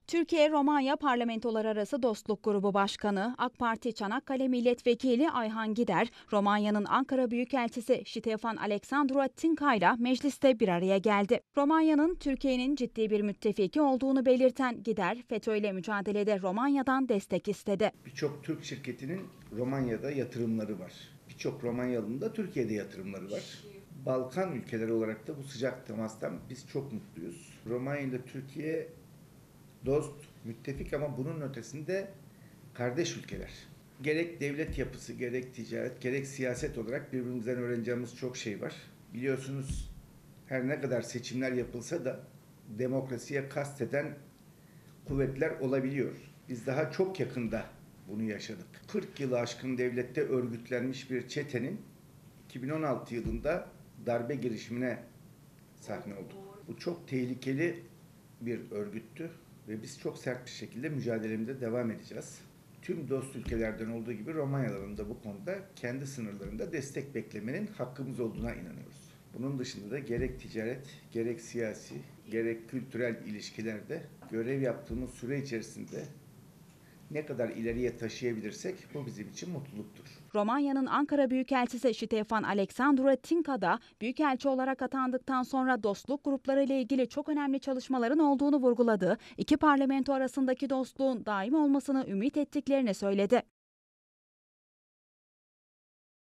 Türkiye-Romanya Parlamentolar Arası Dostluk Grubu Başkanı, AK Parti Çanakkale Milletvekili Ayhan Gider, Romanya'nın Ankara Büyükelçisi Ștefan Alexandru Tinca ile mecliste bir araya geldi. Romanya'nın Türkiye'nin ciddi bir müttefiki olduğunu belirten Gider, FETÖ'yle mücadelede Romanya'dan destek istedi. Birçok Türk şirketinin Romanya'da yatırımları var. Birçok Romanyalı'nın da Türkiye'de yatırımları var. Balkan ülkeleri olarak da bu sıcak temastan biz çok mutluyuz. Romanya ile Türkiye dost, müttefik ama bunun ötesinde kardeş ülkeler. Gerek devlet yapısı, gerek ticaret, gerek siyaset olarak birbirimizden öğreneceğimiz çok şey var. Biliyorsunuz her ne kadar seçimler yapılsa da demokrasiye kasteden kuvvetler olabiliyor. Biz daha çok yakında bunu yaşadık. 40 yılı aşkın devlette örgütlenmiş bir çetenin 2016 yılında darbe girişimine sahne olduk. Bu çok tehlikeli bir örgüttü ve biz çok sert bir şekilde mücadelemize devam edeceğiz. Tüm dost ülkelerden olduğu gibi Romanyalıların da bu konuda kendi sınırlarında destek beklemenin hakkımız olduğuna inanıyoruz. Bunun dışında da gerek ticaret, gerek siyasi, gerek kültürel ilişkilerde görev yaptığımız süre içerisinde ne kadar ileriye taşıyabilirsek bu bizim için mutluluktur. Romanya'nın Ankara Büyükelçisi Ștefan Alexandru Tinca da Büyükelçi olarak atandıktan sonra dostluk grupları ile ilgili çok önemli çalışmaların olduğunu vurguladı. İki parlamento arasındaki dostluğun daim olmasını ümit ettiklerini söyledi.